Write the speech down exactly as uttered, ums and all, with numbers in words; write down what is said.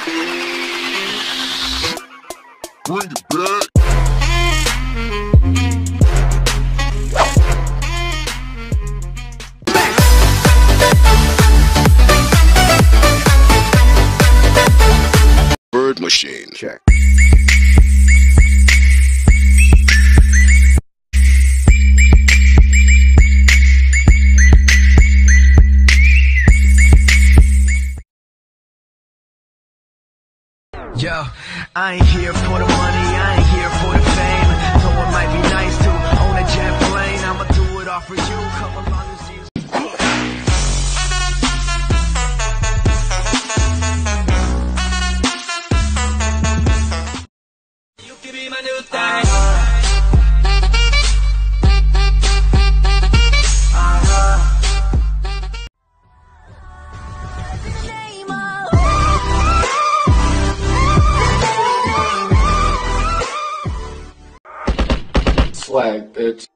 Bring it back. Bird machine. Check. Yo, I ain't here for the money, I ain't here for the fame. Though it might be nice to own a jet plane, I'ma do it all for you. Come along and see. You can be my new thing. Swag, bitch.